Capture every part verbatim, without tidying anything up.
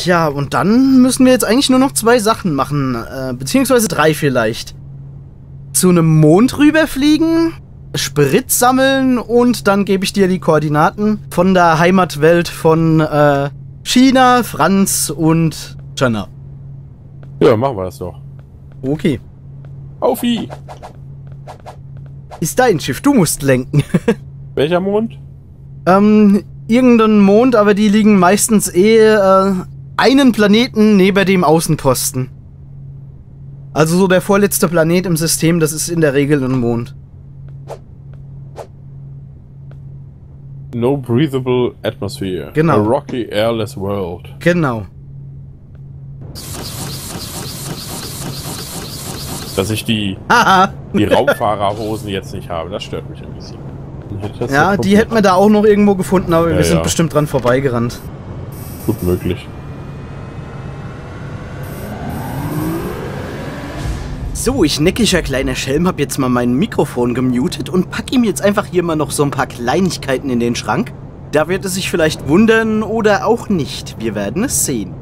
Tja, und dann müssen wir jetzt eigentlich nur noch zwei Sachen machen, äh, beziehungsweise drei vielleicht. Zu einem Mond rüberfliegen, Sprit sammeln und dann gebe ich dir die Koordinaten von der Heimatwelt von äh, China, Franz und Jana. Ja, machen wir das doch. Okay. Aufi! Ist dein Schiff, du musst lenken. Welcher Mond? ähm, irgendein Mond, aber die liegen meistens eh äh, einen Planeten neben dem Außenposten. Also so der vorletzte Planet im System, das ist in der Regel ein Mond. No breathable atmosphere. Genau. A rocky, airless world. Genau. Dass ich die, Haha. die Raumfahrerhosen jetzt nicht habe, das stört mich ein bisschen. Das Ja, die hätten wir da auch noch irgendwo gefunden, aber ja, wir sind ja. bestimmt dran vorbeigerannt. Gut möglich. So, ich neckiger kleiner Schelm hab jetzt mal mein Mikrofon gemutet und pack ihm jetzt einfach hier mal noch so ein paar Kleinigkeiten in den Schrank. Da wird es sich vielleicht wundern oder auch nicht. Wir werden es sehen.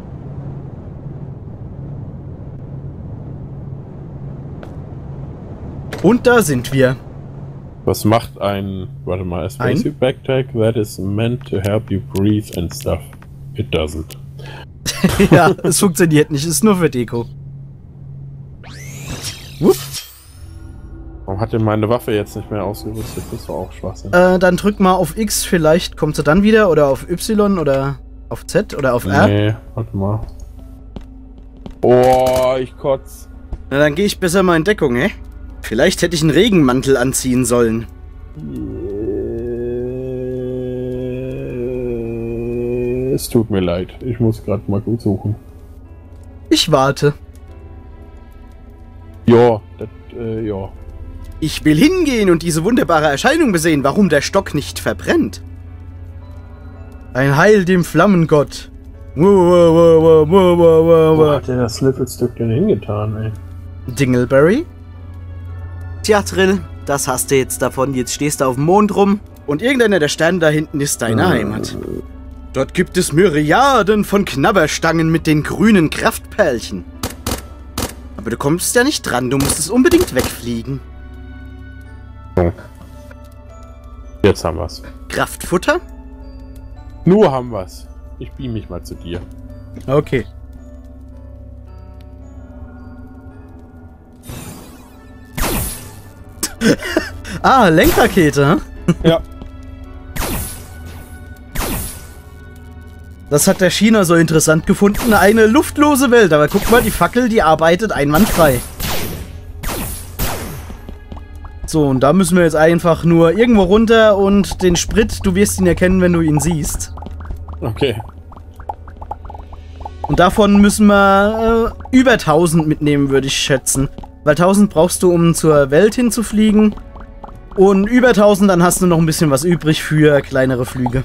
Und da sind wir. Was macht ein, warte mal, a spacesuit backpack that is meant to help you breathe and stuff? It doesn't. Ja, es funktioniert nicht, ist nur für Deko. Wupp. Warum hat denn meine Waffe jetzt nicht mehr ausgerüstet? Das ist doch auch Schwachsinn. Äh, dann drück mal auf X, vielleicht kommt sie dann wieder, oder auf Y, oder auf Z, oder auf R. Nee, warte mal. Oh, ich kotz. Na, dann gehe ich besser mal in Deckung, hä? Vielleicht hätte ich einen Regenmantel anziehen sollen. Es tut mir leid. Ich muss gerade mal gut suchen. Ich warte. Ja, das, äh, ja. Ich will hingehen und diese wunderbare Erscheinung besehen, warum der Stock nicht verbrennt. Ein Heil dem Flammengott. Wo Wo hat der das Sniffelstück denn hingetan, ey? Dingleberry? Tja, Trill, das hast du jetzt davon. Jetzt stehst du auf dem Mond rum und irgendeiner der Sterne da hinten ist deine äh. Heimat. Dort gibt es Myriaden von Knabberstangen mit den grünen Kraftperlchen. Aber du kommst ja nicht dran, du musst es unbedingt wegfliegen. So. Jetzt haben wir's. Kraftfutter? Nur haben wir's. Ich beam mich mal zu dir. Okay. Ah, Lenkrakete, hm? Ja. Das hat der China so interessant gefunden. Eine luftlose Welt. Aber guck mal, die Fackel, die arbeitet einwandfrei. So, und da müssen wir jetzt einfach nur irgendwo runter und den Sprit, du wirst ihn erkennen, wenn du ihn siehst. Okay. Und davon müssen wir äh, über tausend mitnehmen, würde ich schätzen. Weil tausend brauchst du, um zur Welt hinzufliegen. Und über tausend, dann hast du noch ein bisschen was übrig für kleinere Flüge.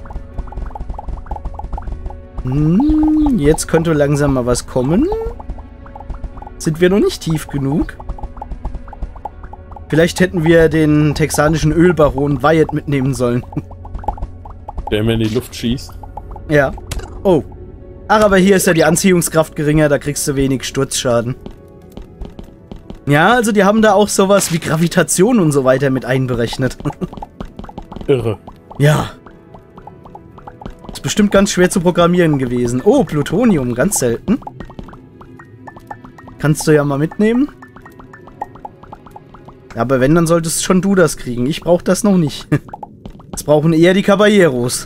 Hm, jetzt könnte langsam mal was kommen. Sind wir noch nicht tief genug? Vielleicht hätten wir den texanischen Ölbaron Wyatt mitnehmen sollen. Der mir in die Luft schießt. Ja. Oh. Ach, aber hier ist ja die Anziehungskraft geringer, da kriegst du wenig Sturzschaden. Ja, also die haben da auch sowas wie Gravitation und so weiter mit einberechnet. Irre. Ja. Ist bestimmt ganz schwer zu programmieren gewesen. Oh, Plutonium, ganz selten. Kannst du ja mal mitnehmen. Ja, aber wenn, dann solltest schon du das kriegen. Ich brauch das noch nicht. Das brauchen eher die Caballeros.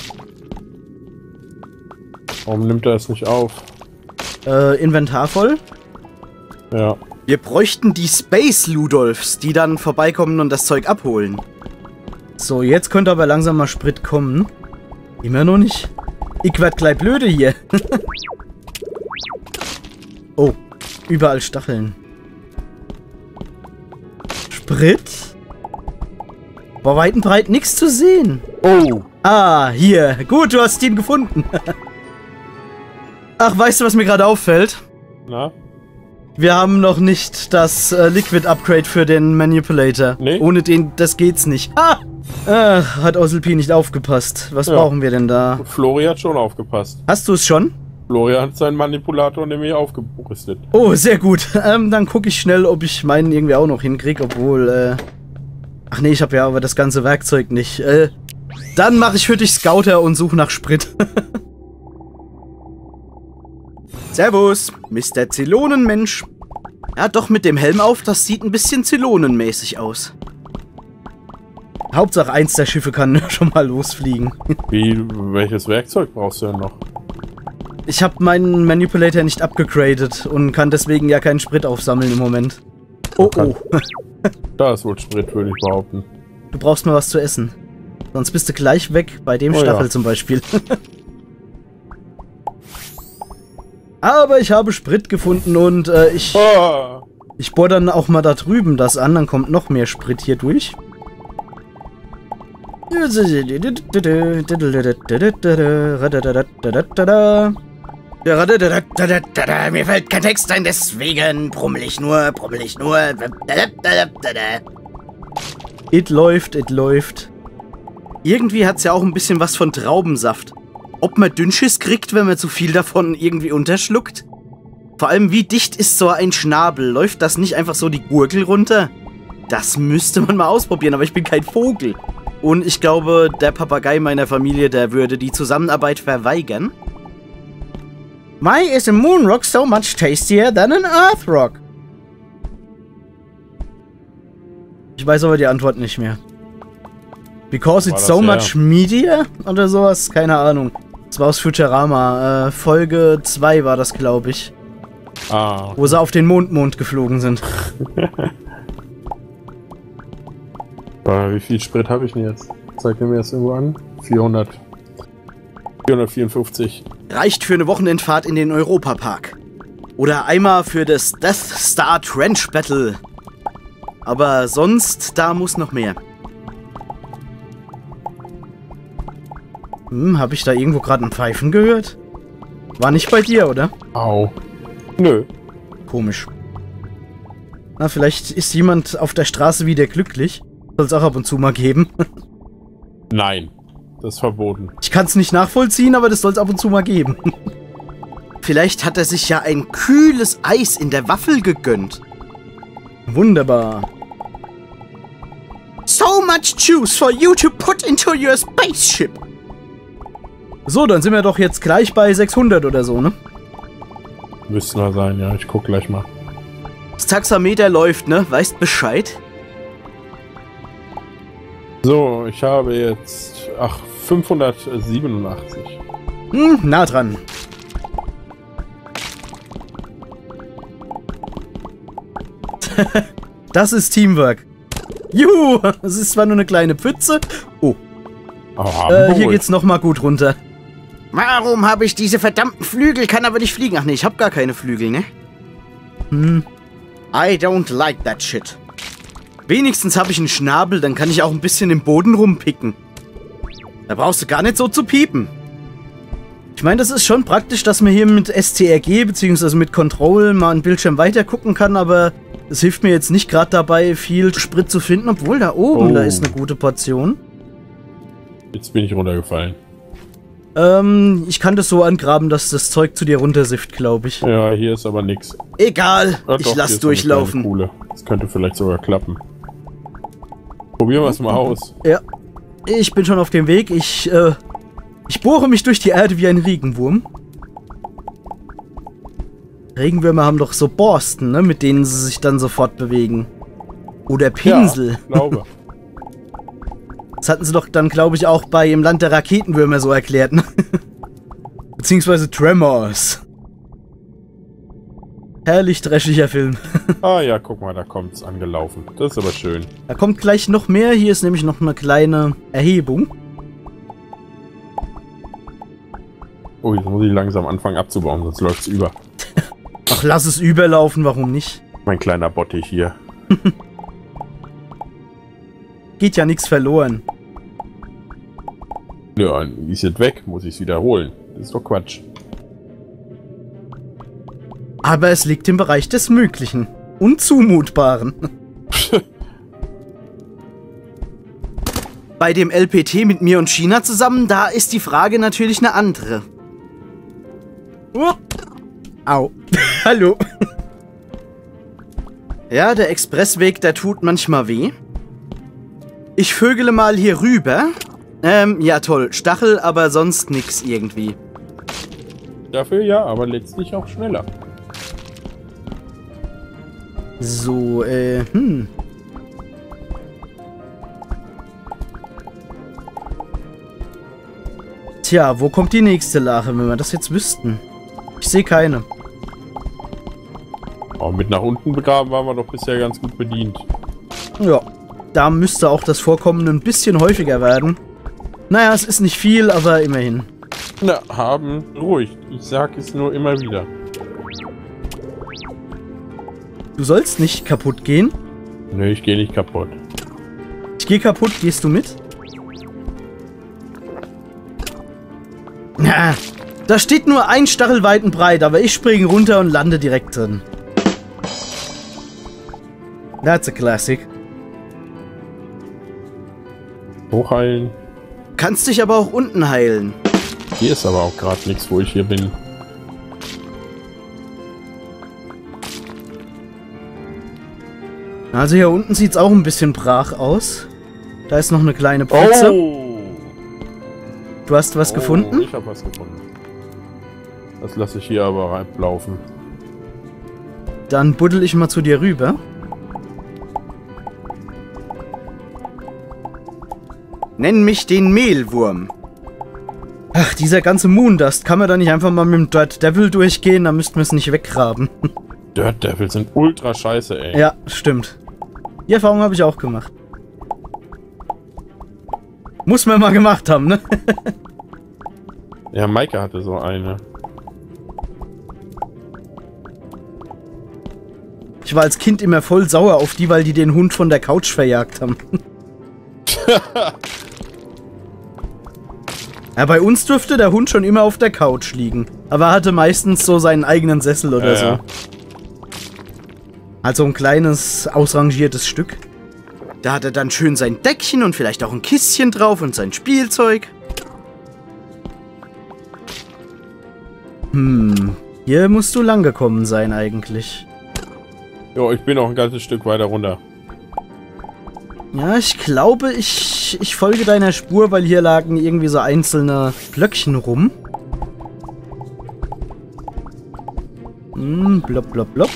Warum nimmt er es nicht auf? Äh, Inventar voll? Ja. Wir bräuchten die Space Ludolfs, die dann vorbeikommen und das Zeug abholen. So, jetzt könnte aber langsam mal Sprit kommen. Immer noch nicht. Ich werd gleich blöde hier. Oh, überall Stacheln. Sprit? War weit und breit nichts zu sehen. Oh. Ah, hier. Gut, du hast ihn gefunden. Ach, weißt du, was mir gerade auffällt? Na? Wir haben noch nicht das äh, Liquid Upgrade für den Manipulator. Nee. Ohne den, das geht's nicht. Ah! Ach, hat Oselpi nicht aufgepasst. Was Ja. brauchen wir denn da? Flori hat schon aufgepasst. Hast du es schon? Florian hat seinen Manipulator nämlich aufgerüstet. Oh, sehr gut. Ähm, dann gucke ich schnell, ob ich meinen irgendwie auch noch hinkriege, obwohl, äh... Ach nee, ich habe ja aber das ganze Werkzeug nicht. Äh, dann mache ich für dich Scouter und suche nach Sprit. Servus, Mister Zylonenmensch. Ja, doch mit dem Helm auf, das sieht ein bisschen Zylonenmäßig aus. Hauptsache eins der Schiffe kann schon mal losfliegen. Wie, welches Werkzeug brauchst du denn noch? Ich habe meinen Manipulator nicht abgegradet und kann deswegen ja keinen Sprit aufsammeln im Moment. Oh, oh. Da ist wohl Sprit, würde ich behaupten. Du brauchst mal was zu essen. Sonst bist du gleich weg, bei dem oh, Stachel ja. zum Beispiel. Aber ich habe Sprit gefunden und äh, ich... Ah. Ich bohr dann auch mal da drüben das an, dann kommt noch mehr Sprit hier durch. Mir fällt kein Text ein, deswegen brummel ich nur, brummel ich nur. It läuft, it läuft. Irgendwie hat's ja auch ein bisschen was von Traubensaft. Ob man Dünnschiss kriegt, wenn man zu viel davon irgendwie unterschluckt? Vor allem, wie dicht ist so ein Schnabel? Läuft das nicht einfach so die Gurgel runter? Das müsste man mal ausprobieren, aber ich bin kein Vogel. Und ich glaube, der Papagei meiner Familie, der würde die Zusammenarbeit verweigern. Why is a moon rock so much tastier than an earth rock? Ich weiß aber die Antwort nicht mehr. Because it's so much meatier? Oder sowas? Keine Ahnung. Das war aus Futurama. Äh, Folge zwei war das, glaube ich. Ah. Wo sie auf den Mondmond geflogen sind. Wie viel Sprit habe ich denn jetzt? Zeigt mir das irgendwo an? vierhundert. vierhundertvierundfünfzig. Reicht für eine Wochenendfahrt in den Europapark. Oder einmal für das Death Star Trench Battle. Aber sonst, da muss noch mehr. Hm, habe ich da irgendwo gerade ein Pfeifen gehört? War nicht bei dir, oder? Au. Nö. Komisch. Na, vielleicht ist jemand auf der Straße wieder glücklich. Soll es auch ab und zu mal geben. Nein. Das ist verboten. Ich kann es nicht nachvollziehen, aber das soll es ab und zu mal geben. Vielleicht hat er sich ja ein kühles Eis in der Waffel gegönnt. Wunderbar. So much juice for you to put into your spaceship. So, dann sind wir doch jetzt gleich bei sechshundert oder so, ne? Müsste mal sein, ja. Ich guck gleich mal. Das Taxameter läuft, ne? Weißt Bescheid? So, ich habe jetzt... Ach, fünfhundertsiebenundachtzig. Hm, nah dran. Das ist Teamwork. Juhu, es ist zwar nur eine kleine Pfütze. Oh. Oh, äh, hier geht's nochmal gut runter. Warum habe ich diese verdammten Flügel? Kann aber nicht fliegen. Ach nee, ich habe gar keine Flügel, ne? Hm. I don't like that shit. Wenigstens habe ich einen Schnabel, dann kann ich auch ein bisschen im Boden rumpicken. Da brauchst du gar nicht so zu piepen. Ich meine, das ist schon praktisch, dass man hier mit S T R G bzw. mit Control mal einen Bildschirm weiter gucken kann, aber es hilft mir jetzt nicht gerade dabei, viel Sprit zu finden, obwohl da oben, oh. da ist eine gute Portion. Jetzt bin ich runtergefallen. Ähm, ich kann das so angraben, dass das Zeug zu dir runtersifft, glaube ich. Ja, hier ist aber nix. Egal, ja, ich doch, lass durchlaufen. Coole. Das könnte vielleicht sogar klappen. Probieren wir es mal aus. Ja, ich bin schon auf dem Weg. Ich, äh, ich bohre mich durch die Erde wie ein Regenwurm. Regenwürmer haben doch so Borsten, ne, mit denen sie sich dann sofort bewegen. Oder Pinsel. Ja, ich glaube. Das hatten sie doch dann, glaube ich, auch bei Im Land der Raketenwürmer so erklärt, ne? Beziehungsweise Tremors. Herrlich dreschiger Film. Ah ja, guck mal, da kommt's angelaufen. Das ist aber schön. Da kommt gleich noch mehr. Hier ist nämlich noch eine kleine Erhebung. Oh, jetzt muss ich langsam anfangen abzubauen, sonst läuft's über. Ach, lass es überlaufen, warum nicht? Mein kleiner Bottich hier. Geht ja nichts verloren. Ja, die sind weg, muss ich es wiederholen. Das ist doch Quatsch. Aber es liegt im Bereich des Möglichen. Und Zumutbaren. Bei dem L P T mit mir und China zusammen, da ist die Frage natürlich eine andere. Oh. Au. Hallo. Ja, der Expressweg, der tut manchmal weh. Ich vögele mal hier rüber. Ähm, ja toll. Stachel, aber sonst nix irgendwie. Dafür ja, aber letztlich auch schneller. So, äh, hm. Tja, wo kommt die nächste Lache, wenn wir das jetzt wüssten? Ich sehe keine. Aber mit nach unten begraben waren wir doch bisher ganz gut bedient. Ja, da müsste auch das Vorkommen ein bisschen häufiger werden. Naja, es ist nicht viel, aber immerhin. Na, haben ruhig. Ich sag es nur immer wieder. Du sollst nicht kaputt gehen. Nö, ich gehe nicht kaputt. Ich gehe kaputt, gehst du mit? Na, da steht nur ein Stachel weit und breit, aber ich springe runter und lande direkt drin. That's a classic. Hochheilen. Kannst dich aber auch unten heilen. Hier ist aber auch gerade nichts, wo ich hier bin. Also hier unten sieht es auch ein bisschen brach aus. Da ist noch eine kleine Pfütze. Oh! Du hast was oh, gefunden? Ich habe was gefunden. Das lasse ich hier aber reinlaufen. Dann buddel ich mal zu dir rüber. Nenn mich den Mehlwurm. Ach, dieser ganze Moondust. Kann man da nicht einfach mal mit dem Dirt Devil durchgehen? Da müssten wir es nicht weggraben. Dirt Devil sind ultra scheiße, ey. Ja, stimmt. Die Erfahrung habe ich auch gemacht. Muss man mal gemacht haben, ne? Ja, Maike hatte so eine. Ich war als Kind immer voll sauer auf die, weil die den Hund von der Couch verjagt haben. Ja, bei uns durfte der Hund schon immer auf der Couch liegen. Aber er hatte meistens so seinen eigenen Sessel oder ja, so. Ja. Also ein kleines, ausrangiertes Stück. Da hat er dann schön sein Deckchen und vielleicht auch ein Kistchen drauf und sein Spielzeug. Hm, hier musst du lang gekommen sein eigentlich. Jo, ich bin auch ein ganzes Stück weiter runter. Ja, ich glaube, ich, ich folge deiner Spur, weil hier lagen irgendwie so einzelne Blöckchen rum. Hm, blop, blop, blop.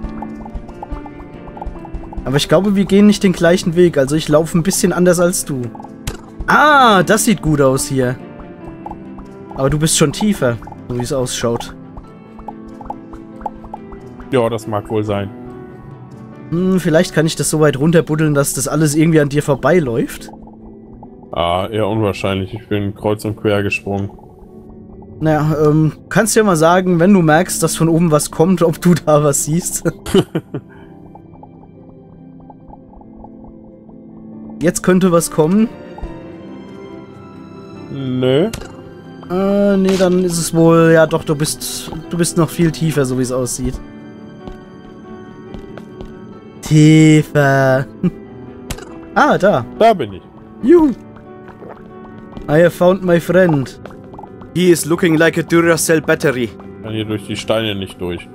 Aber ich glaube, wir gehen nicht den gleichen Weg. Also ich laufe ein bisschen anders als du. Ah, das sieht gut aus hier. Aber du bist schon tiefer, so wie es ausschaut. Ja, das mag wohl sein. Hm, vielleicht kann ich das so weit runterbuddeln, dass das alles irgendwie an dir vorbeiläuft. Ah, eher unwahrscheinlich. Ich bin kreuz und quer gesprungen. Naja, ähm, kannst ja mal sagen, wenn du merkst, dass von oben was kommt, ob du da was siehst. Jetzt könnte was kommen. Nö. Äh, nee, dann ist es wohl... Ja, doch, du bist... Du bist noch viel tiefer, so wie es aussieht. Tiefer. Ah, da. Da bin ich. Juhu. I have found my friend. He is looking like a Duracell battery. Kann hier durch die Steine nicht durch.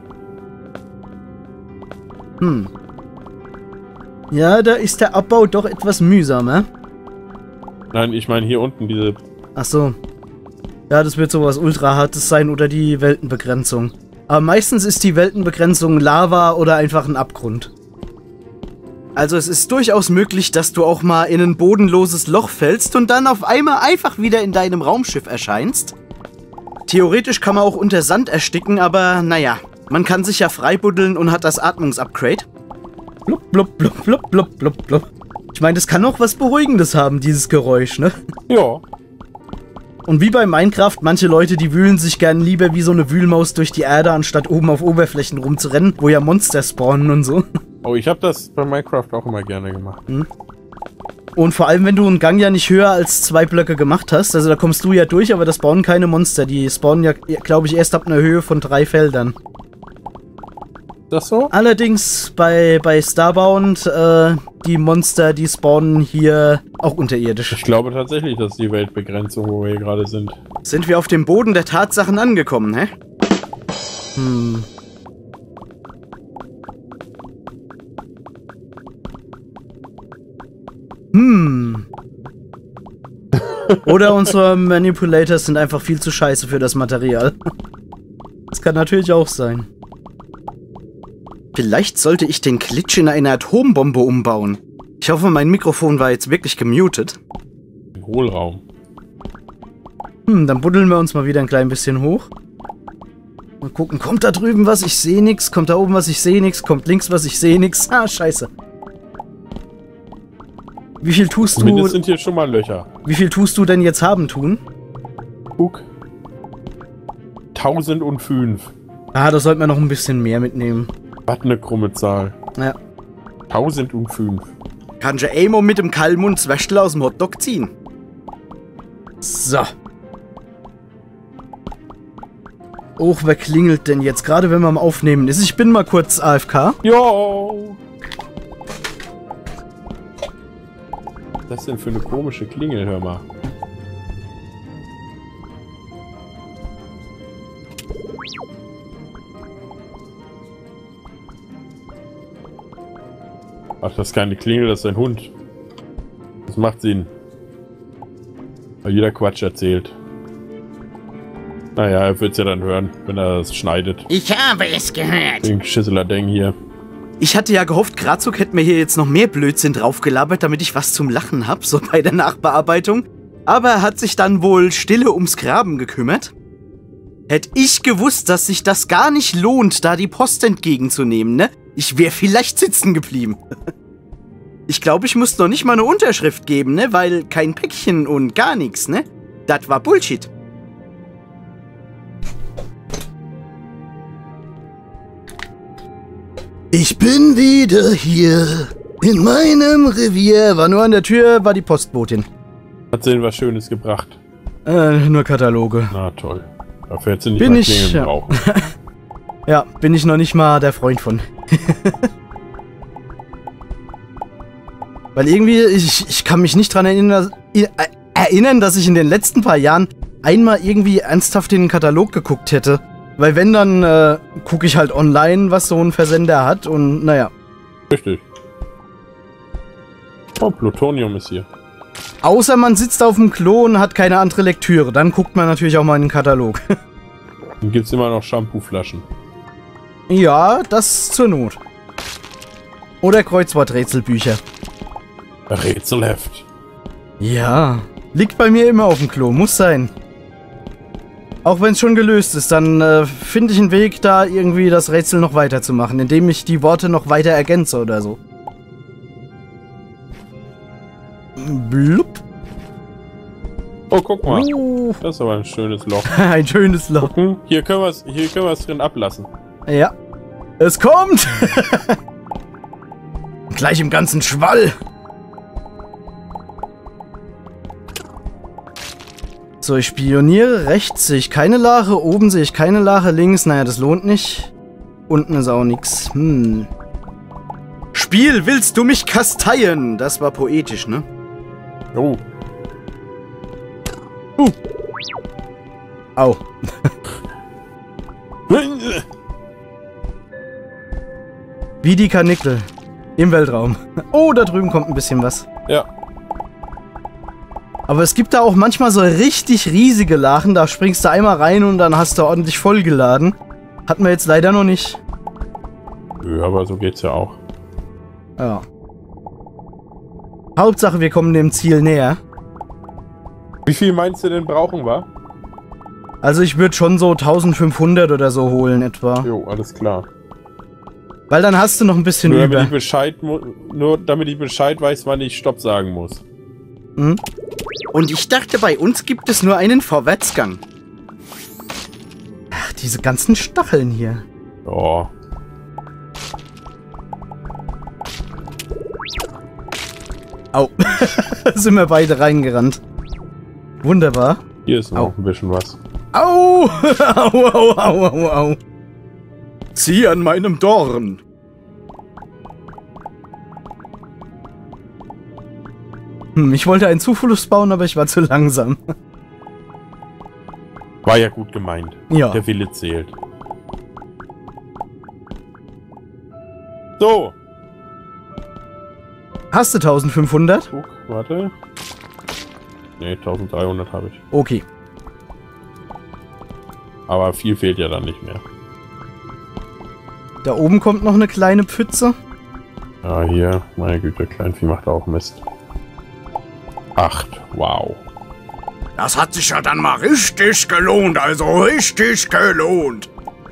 Hm. Ja, da ist der Abbau doch etwas mühsamer. Nein, ich meine hier unten diese... Ach so. Ja, das wird sowas ultra hartes sein oder die Weltenbegrenzung. Aber meistens ist die Weltenbegrenzung Lava oder einfach ein Abgrund. Also es ist durchaus möglich, dass du auch mal in ein bodenloses Loch fällst und dann auf einmal einfach wieder in deinem Raumschiff erscheinst. Theoretisch kann man auch unter Sand ersticken, aber naja, man kann sich ja freibuddeln und hat das Atmungsupgrade. Blub, blub, blub, blub, blub, blub, blub. Ich meine, das kann auch was Beruhigendes haben, dieses Geräusch, ne? Ja. Und wie bei Minecraft, manche Leute, die wühlen sich gern lieber wie so eine Wühlmaus durch die Erde, anstatt oben auf Oberflächen rumzurennen, wo ja Monster spawnen und so. Oh, ich habe das bei Minecraft auch immer gerne gemacht. Hm. Und vor allem, wenn du einen Gang ja nicht höher als zwei Blöcke gemacht hast, also da kommst du ja durch, aber das spawnen keine Monster. Die spawnen ja, glaube ich, erst ab einer Höhe von drei Feldern. Das so? Allerdings bei, bei Starbound, äh, die Monster, die spawnen hier auch unterirdisch. Ich glaube tatsächlich, dass die Weltbegrenzung, wo wir hier gerade sind. Sind wir auf dem Boden der Tatsachen angekommen, hä? Hm. Hm. Oder unsere Manipulators sind einfach viel zu scheiße für das Material. Das kann natürlich auch sein. Vielleicht sollte ich den Glitch in eine Atombombe umbauen. Ich hoffe, mein Mikrofon war jetzt wirklich gemutet. Im Hohlraum. Hm, dann buddeln wir uns mal wieder ein klein bisschen hoch. Mal gucken, kommt da drüben was, ich sehe nichts. Kommt da oben was, ich sehe nichts. Kommt links was, ich sehe nichts. Ah, scheiße. Wie viel tust du... Zumindest sind hier schon mal Löcher. Wie viel tust du denn jetzt haben tun? Guck. tausendfünf. Ah, da sollten wir noch ein bisschen mehr mitnehmen. Was eine krumme Zahl. Ja. tausendfünf. Kann ich Emo mit dem Kalmund Zwäschtel aus dem Hotdog ziehen? So. Och, wer klingelt denn jetzt? Gerade wenn man am Aufnehmen ist. Ich bin mal kurz A F K. Jo! Was ist das denn für eine komische Klingel, hör mal. Ach, das ist keine Klingel, das ist ein Hund. Das macht Sinn. Weil jeder Quatsch erzählt. Naja, er wird es ja dann hören, wenn er das schneidet. Ich habe es gehört. Den Schisseler Ding hier. Ich hatte ja gehofft, Grazuk hätte mir hier jetzt noch mehr Blödsinn draufgelabert, damit ich was zum Lachen hab, so bei der Nachbearbeitung. Aber er hat sich dann wohl stille ums Graben gekümmert. Hätte ich gewusst, dass sich das gar nicht lohnt, da die Post entgegenzunehmen, ne? Ich wäre vielleicht sitzen geblieben. Ich glaube, ich musste noch nicht mal eine Unterschrift geben, ne? Weil kein Päckchen und gar nichts, ne? Das war Bullshit. Ich bin wieder hier in meinem Revier. War nur an der Tür, war die Postbotin. Hat sie denn was Schönes gebracht? Äh, nur Kataloge. Na toll. Dafür hätte sie nicht Bin mal ich, Klingeln ja. brauchen. Ja, bin ich noch nicht mal der Freund von. Weil irgendwie, ich, ich kann mich nicht dran erinnern, äh, erinnern, dass ich in den letzten paar Jahren einmal irgendwie ernsthaft in den Katalog geguckt hätte. Weil wenn, dann äh, gucke ich halt online, was so ein Versender hat und naja. Richtig. Oh, Plutonium ist hier. Außer man sitzt auf dem Klo und hat keine andere Lektüre. Dann guckt man natürlich auch mal in den Katalog. Dann gibt es immer noch Shampooflaschen. Ja, das zur Not. Oder Kreuzworträtselbücher. Rätselheft. Ja, liegt bei mir immer auf dem Klo, muss sein. Auch wenn es schon gelöst ist, dann äh, finde ich einen Weg, da irgendwie das Rätsel noch weiterzumachen, indem ich die Worte noch weiter ergänze oder so. Blub. Oh, guck mal. Uh. Das ist aber ein schönes Loch. Ein schönes Loch. Gucken. Hier können wir es hier können wir es drin ablassen. Ja. Es kommt! Gleich im ganzen Schwall. So, ich spioniere. Rechts sehe ich keine Lache, oben sehe ich keine Lache, links, naja, das lohnt nicht. Unten ist auch nichts. Hm. Spiel, willst du mich kasteien? Das war poetisch, ne? Oh. Uh. Au. Wie die Karnickel. Im Weltraum. Oh, da drüben kommt ein bisschen was. Ja. Aber es gibt da auch manchmal so richtig riesige Lachen. Da springst du einmal rein und dann hast du ordentlich vollgeladen. Hatten wir jetzt leider noch nicht. Ja, aber so geht's ja auch. Ja. Hauptsache, wir kommen dem Ziel näher. Wie viel meinst du denn brauchen wir? Also ich würde schon so eintausendfünfhundert oder so holen etwa. Jo, alles klar. Weil dann hast du noch ein bisschen Nur über. damit, ich Bescheid, nur damit ich Bescheid weiß, wann ich Stopp sagen muss. Mhm. Und ich dachte, bei uns gibt es nur einen Vorwärtsgang. Ach, diese ganzen Stacheln hier. Oh. Au. Sind wir beide reingerannt. Wunderbar. Hier ist noch Au. ein bisschen was. Au! Au, au, au, au, au. Zieh an meinem Dorn. Hm, ich wollte einen Zufluss bauen, aber ich war zu langsam. War ja gut gemeint. Ja. Der Wille zählt. So. Hast du eintausendfünfhundert? Guck, warte. Ne, eintausenddreihundert habe ich. Okay. Aber viel fehlt ja dann nicht mehr. Da oben kommt noch eine kleine Pfütze. Ja, hier, meine Güte, Kleinvieh macht auch Mist. Acht, wow. Das hat sich ja dann mal richtig gelohnt, also richtig gelohnt.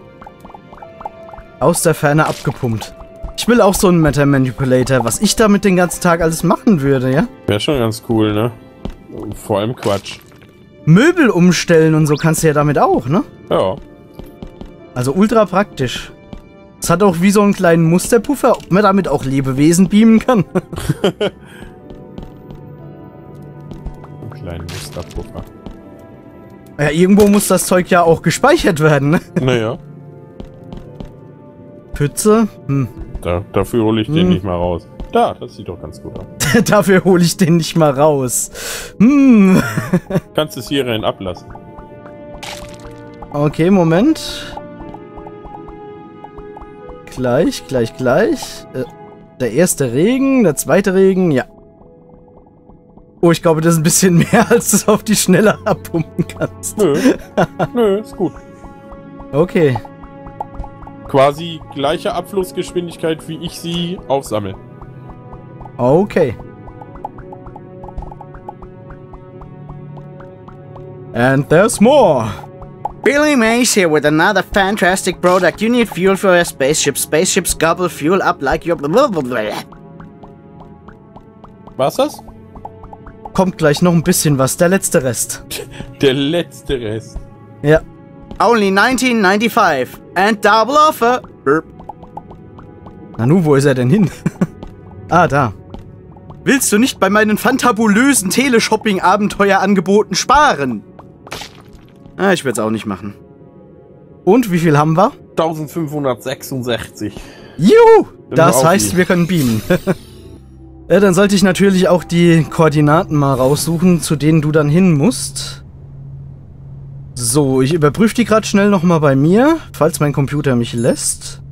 Aus der Ferne abgepumpt. Ich will auch so einen Meta Manipulator, was ich damit den ganzen Tag alles machen würde, ja? Wäre schon ganz cool, ne? Vor allem Quatsch. Möbel umstellen und so kannst du ja damit auch, ne? Ja. Also ultra praktisch. Es hat auch wie so einen kleinen Musterpuffer, ob man damit auch Lebewesen beamen kann. Einen kleinen Musterpuffer. Ja, irgendwo muss das Zeug ja auch gespeichert werden, ne? Naja. Pfütze? Hm. Da, dafür hole ich den Hm. nicht mal raus. Da, das sieht doch ganz gut aus. Dafür hole ich den nicht mal raus. Hm. Kannst es hier rein ablassen. Okay, Moment. Gleich, gleich, gleich. Äh, der erste Regen, der zweite Regen, ja. Oh, ich glaube, das ist ein bisschen mehr, als du es auf die Schnelle abpumpen kannst. Nö. Nö, ist gut. Okay. Quasi gleiche Abflussgeschwindigkeit, wie ich sie aufsammle. Okay. And there's more. Billy Mays here with another fantastic product. You need fuel for your spaceship. Spaceships gobble fuel up like your... War's das? Kommt gleich noch ein bisschen was. Der letzte Rest. Der letzte Rest. Ja. Only nineteen ninety-five. And double offer. Burp. Nanu, wo ist er denn hin? Ah, da. Willst du nicht bei meinen fantabulösen Teleshopping-Abenteuerangeboten sparen? Ah, ich würde es auch nicht machen. Und, wie viel haben wir? eintausendfünfhundertsechsundsechzig. Juhu! Dann Das auf heißt, die. wir können beamen. Ja, dann sollte ich natürlich auch die Koordinaten mal raussuchen, zu denen du dann hin musst. So, ich überprüfe die gerade schnell nochmal bei mir, falls mein Computer mich lässt.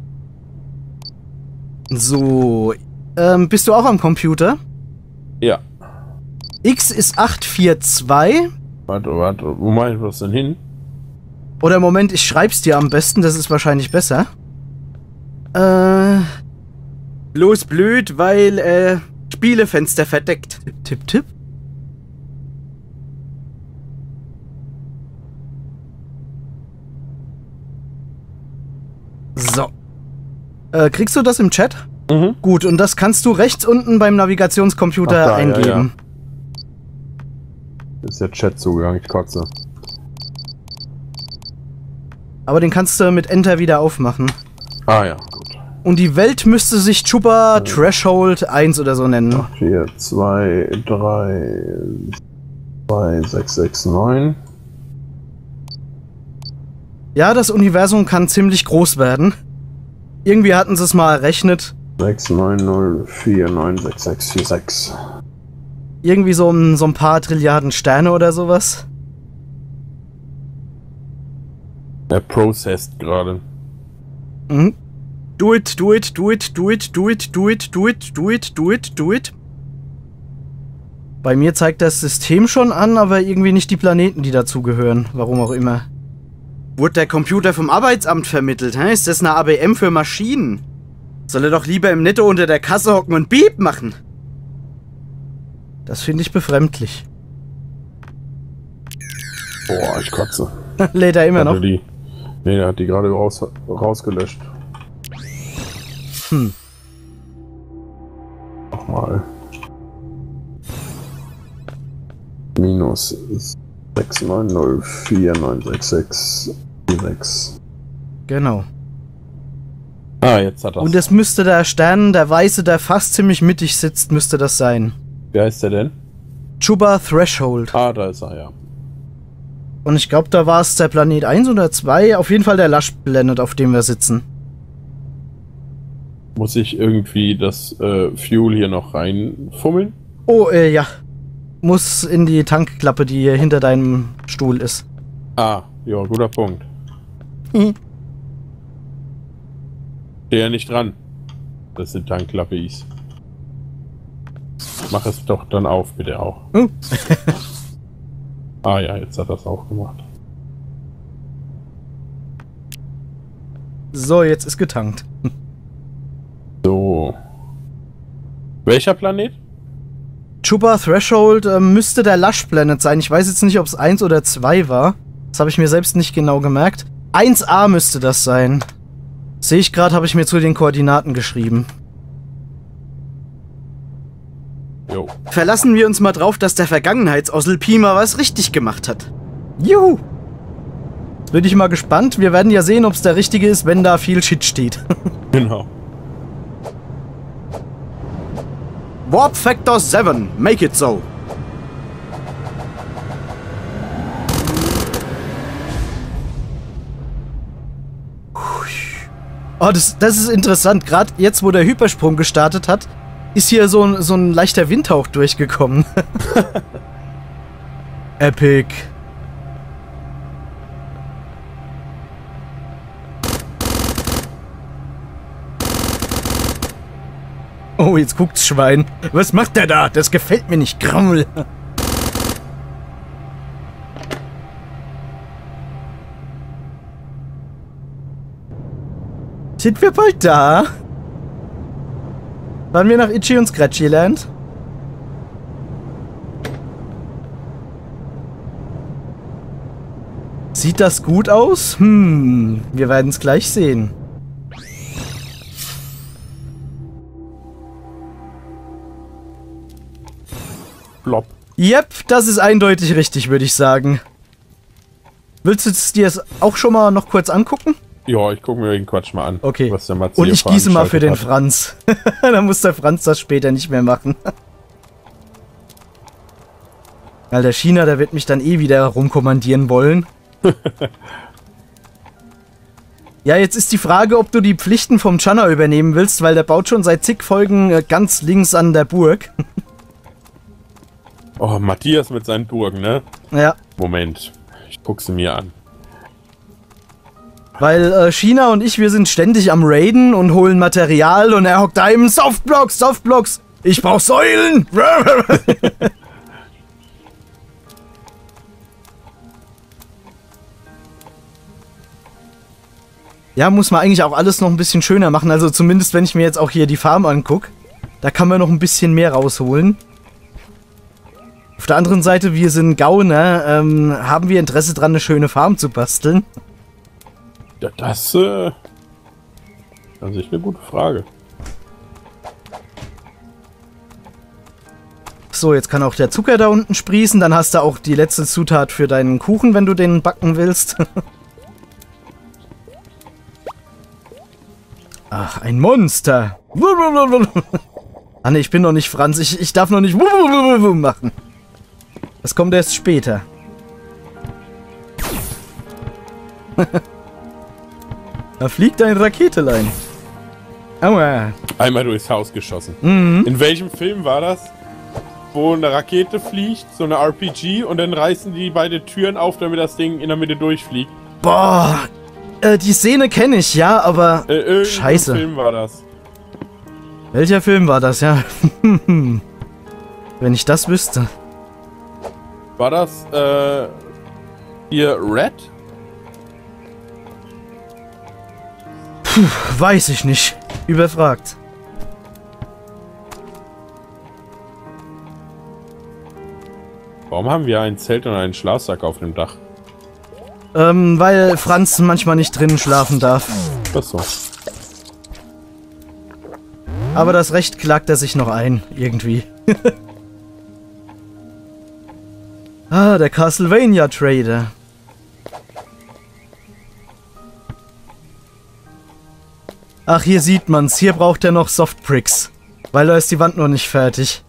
So, ähm, bist du auch am Computer? Ja. X ist acht vier zwei. Warte, warte, wo meinst du das denn hin? Oder Moment, ich schreib's dir am besten, das ist wahrscheinlich besser. Äh, Bloß blöd, weil, äh, Spielefenster verdeckt. Tipp, tipp, tipp. So. Äh, kriegst du das im Chat? Mhm. Gut, und das kannst du rechts unten beim Navigationscomputer Ach, da, eingeben. ja, ja. Ist der Chat-Zugang, ich kotze. Aber den kannst du mit Enter wieder aufmachen. Ah ja, gut. Und die Welt müsste sich Chupa Threshold eins oder so nennen. vier, zwei, drei, zwei, sechs, sechs, neun. Ja, das Universum kann ziemlich groß werden. Irgendwie hatten sie es mal errechnet. sechs, neun, null, vier, neun, sechs, sechs, vier, sechs. Irgendwie so ein, so ein paar Trilliarden Sterne oder sowas. Er processed gerade. Mhm. Do it, do it, do it, do it, do it, do it, do it, do it, do it, do it. Bei mir zeigt das System schon an, aber irgendwie nicht die Planeten, die dazugehören. Warum auch immer. Wurde der Computer vom Arbeitsamt vermittelt, hä? Ist das eine A B M für Maschinen? Soll er doch lieber im Netto unter der Kasse hocken und Beep machen? Das finde ich befremdlich. Boah, ich kotze. Lädt er immer Hatte noch? Die, nee, der hat die gerade raus, rausgelöscht. Hm. Nochmal. Minus sechs, neun, null, vier, neun, sechs, sechs, vier, sechs. Genau. Ah, jetzt hat er. Und es müsste der Stern, der weiße, der fast ziemlich mittig sitzt, müsste das sein. Wie heißt der denn? Chuba Threshold. Ah, da ist er, ja. Und ich glaube, da war es der Planet eins oder zwei. Auf jeden Fall der Lush Planet, auf dem wir sitzen. Muss ich irgendwie das äh, Fuel hier noch reinfummeln? Oh, äh, ja. Muss in die Tankklappe, die hier hinter deinem Stuhl ist. Ah, ja, guter Punkt. Hm. Steh ja nicht dran. das sind Tanklappis. Mach es doch dann auf, bitte auch. Hm. Ah ja, jetzt hat er es auch gemacht. So, jetzt ist getankt. So. Welcher Planet? Chupa Threshold äh, müsste der Lush Planet sein. Ich weiß jetzt nicht, ob es eins oder zwei war. Das habe ich mir selbst nicht genau gemerkt. eins a müsste das sein. Sehe ich gerade, habe ich mir zu den Koordinaten geschrieben. Jo. Verlassen wir uns mal drauf, dass der Vergangenheitsossel Pima was richtig gemacht hat. Juhu! Jetzt bin ich mal gespannt. Wir werden ja sehen, ob es der richtige ist, wenn da viel Shit steht. Genau. Warp Factor seven, make it so. Oh, das, das ist interessant. Gerade jetzt, wo der Hypersprung gestartet hat, ist hier so ein, so ein leichter Windhauch durchgekommen. Epic. Oh, jetzt guckt's Schwein. Was macht der da? Das gefällt mir nicht. Grammel. Sind wir bald da? Fahren wir nach Itchy und Scratchy Land? Sieht das gut aus? Hm, wir werden es gleich sehen. Blob. Yep, das ist eindeutig richtig, würde ich sagen. Willst du es dir auch schon mal noch kurz angucken? Ja, ich gucke mir den Quatsch mal an. Okay. Was der Matze Und hier ich gieße mal für den hat. Franz. Dann muss der Franz das später nicht mehr machen. Weil der China, der wird mich dann eh wieder rumkommandieren wollen. Ja, jetzt ist die Frage, ob du die Pflichten vom Channa übernehmen willst, weil der baut schon seit zig Folgen ganz links an der Burg. Oh, Matthias mit seinen Burgen, ne? Ja. Moment. Ich guck sie mir an. Weil äh, China und ich, wir sind ständig am Raiden und holen Material und er hockt da im Softblocks, Softblocks. Ich brauch Säulen. Ja, muss man eigentlich auch alles noch ein bisschen schöner machen. Also zumindest, wenn ich mir jetzt auch hier die Farm angucke. Da kann man noch ein bisschen mehr rausholen. Auf der anderen Seite, wir sind Gauner, ähm, haben wir Interesse dran, eine schöne Farm zu basteln? Ja, das, äh... Das ist eine gute Frage. So, jetzt kann auch der Zucker da unten sprießen. Dann hast du auch die letzte Zutat für deinen Kuchen, wenn du den backen willst. Ach, ein Monster. Ah ne, ich bin noch nicht Franz. Ich, ich darf noch nicht machen. Das kommt erst später. Da fliegt ein Raketelein. Aua. Einmal durchs Haus geschossen. Mhm. In welchem Film war das? Wo eine Rakete fliegt, so eine R P G, und dann reißen die beide Türen auf, damit das Ding in der Mitte durchfliegt. Boah. Äh, die Szene kenne ich, ja, aber... Äh, irgendein Scheiße. Film war das. Welcher Film war das, ja? Wenn ich das wüsste. War das, äh... hier Red? Puh, weiß ich nicht. Überfragt. Warum haben wir ein Zelt und einen Schlafsack auf dem Dach? Ähm, weil Franz manchmal nicht drinnen schlafen darf. Ach so. Aber das Recht klagt er sich noch ein, irgendwie. Ah, der Castlevania Trader. Ach, hier sieht man's. Hier braucht er noch Softbricks. Weil da ist die Wand noch nicht fertig.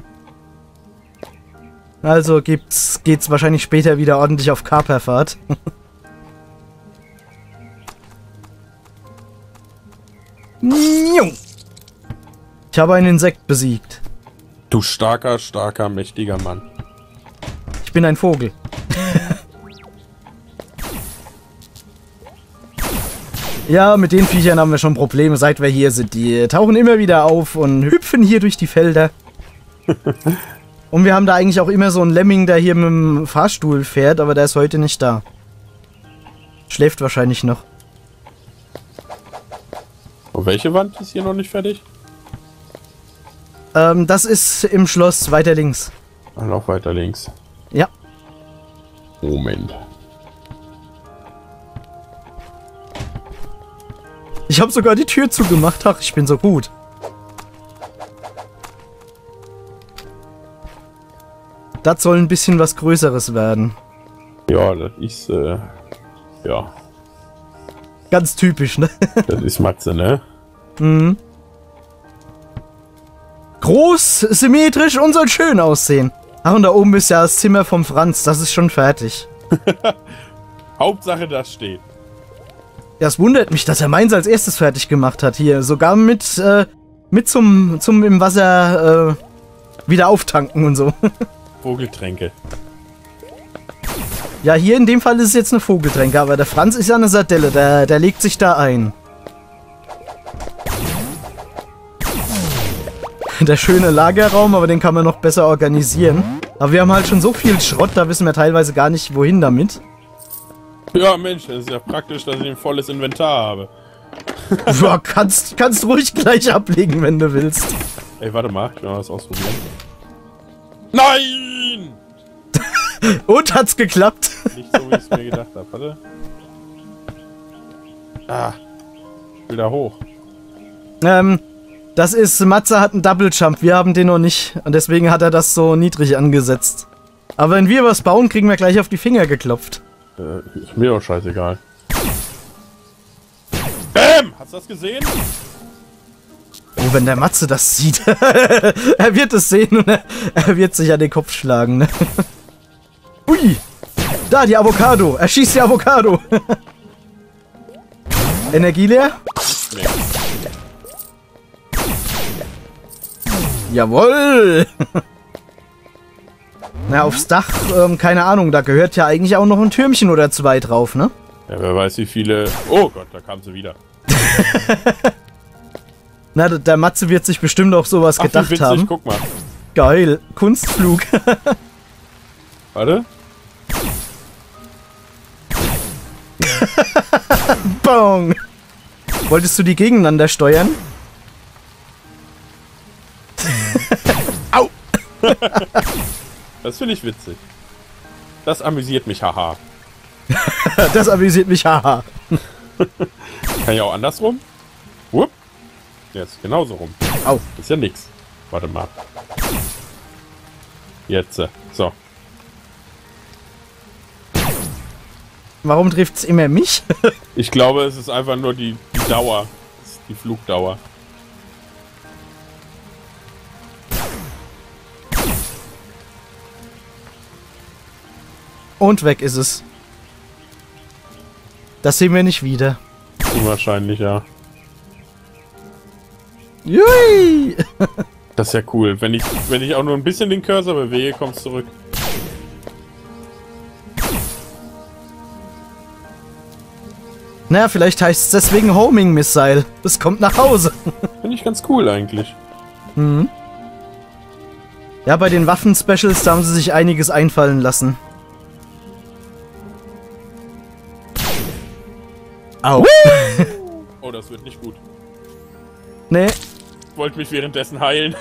Also gibt's, geht's wahrscheinlich später wieder ordentlich auf Kaperfahrt. Ich habe ein Insekt besiegt. Du starker, starker, mächtiger Mann. Ich bin ein Vogel. Ja, mit den Viechern haben wir schon Probleme, seit wir hier sind. Die tauchen immer wieder auf und hüpfen hier durch die Felder. Und wir haben da eigentlich auch immer so einen Lemming, der hier mit dem Fahrstuhl fährt, aber der ist heute nicht da. Schläft wahrscheinlich noch. Und welche Wand ist hier noch nicht fertig? Ähm, das ist im Schloss, weiter links. Ah, noch weiter links. Ja. Moment. Ich habe sogar die Tür zugemacht. Ach, ich bin so gut. Das soll ein bisschen was Größeres werden. Ja, das ist, äh, ja. Ganz typisch, ne? Das ist Matze, ne? Mhm. Groß, symmetrisch und soll schön aussehen. Ach, und da oben ist ja das Zimmer vom Franz. Das ist schon fertig. Hauptsache, das steht. Ja, es wundert mich, dass er meins als erstes fertig gemacht hat. Hier, sogar mit, äh, mit zum, zum im Wasser, äh, wieder auftanken und so. Vogeltränke. Ja, hier in dem Fall ist es jetzt eine Vogeltränke, aber der Franz ist ja eine Sardelle, der, der legt sich da ein. Der schöne Lagerraum, aber den kann man noch besser organisieren. Aber wir haben halt schon so viel Schrott, da wissen wir teilweise gar nicht, wohin damit. Ja, Mensch, das ist ja praktisch, dass ich ein volles Inventar habe. Ja, kannst, kannst ruhig gleich ablegen, wenn du willst. Ey, warte mal, ich will mal was ausprobieren. Nein! Und hat's geklappt? Nicht so, wie ich es mir gedacht habe. Warte. Ah. Ich will da hoch. Ähm, das ist, Matze hat einen Double Jump, wir haben den noch nicht. Und deswegen hat er das so niedrig angesetzt. Aber wenn wir was bauen, kriegen wir gleich auf die Finger geklopft. Äh, ist mir doch scheißegal. Bäm! Hast du das gesehen? Oh, wenn der Matze das sieht. Er wird es sehen und er, er wird sich an den Kopf schlagen, ne? Ui! Da, die Avocado! Er schießt die Avocado! Energie leer? Nee. Jawohl! Na, aufs Dach, ähm, keine Ahnung, da gehört ja eigentlich auch noch ein Türmchen oder zwei drauf, ne? Ja, wer weiß wie viele... Oh Gott, da kam sie wieder. Na, der Matze wird sich bestimmt auch sowas Ach, gedacht wie witzig, haben. Guck mal. Geil, Kunstflug. Warte. Bong! Wolltest du die gegeneinander steuern? Au! Das finde ich witzig. Das amüsiert mich, haha. Das amüsiert mich, haha. Kann ich auch andersrum? Wupp. Jetzt genauso rum. Au. Ist ja nix. Warte mal. Jetzt. äh, So. Warum trifft's immer mich? Ich glaube, es ist einfach nur die, die Dauer. Das ist die Flugdauer. Und weg ist es. Das sehen wir nicht wieder. Unwahrscheinlich, ja. Jui! Das ist ja cool. Wenn ich, wenn ich auch nur ein bisschen den Cursor bewege, kommt's zurück. Naja, vielleicht heißt es deswegen Homing Missile. Das kommt nach Hause. Finde ich ganz cool eigentlich. Mhm. Ja, bei den Waffen-Specials, da haben sie sich einiges einfallen lassen. Au. Oh, das wird nicht gut. Nee. Ich wollte mich währenddessen heilen.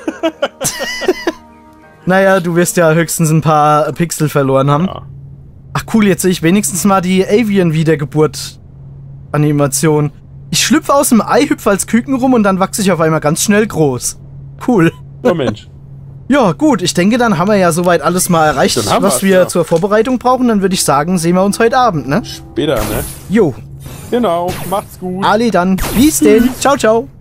Naja, du wirst ja höchstens ein paar Pixel verloren haben. Ja. Ach cool, jetzt sehe ich wenigstens mal die Avian-Wiedergeburt-Animation. Ich schlüpfe aus dem Ei, hüpfe als Küken rum und dann wachse ich auf einmal ganz schnell groß. Cool. Oh Mensch. Ja, gut, ich denke, dann haben wir ja soweit alles mal erreicht, Dann haben was wir's, wir ja. zur Vorbereitung brauchen. Dann würde ich sagen, sehen wir uns heute Abend, ne? Später, ne? Jo. Genau. Macht's gut. Ali dann. Bis denn. Ciao, ciao.